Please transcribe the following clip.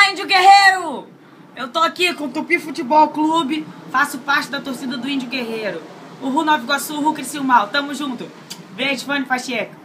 Índio Guerreiro! Eu tô aqui com o Tupi Futebol Clube, faço parte da torcida do Índio Guerreiro. O Ru Nova Iguaçu, o Ru Criciúmal, tamo junto. Beijo, Fanny Pacheco.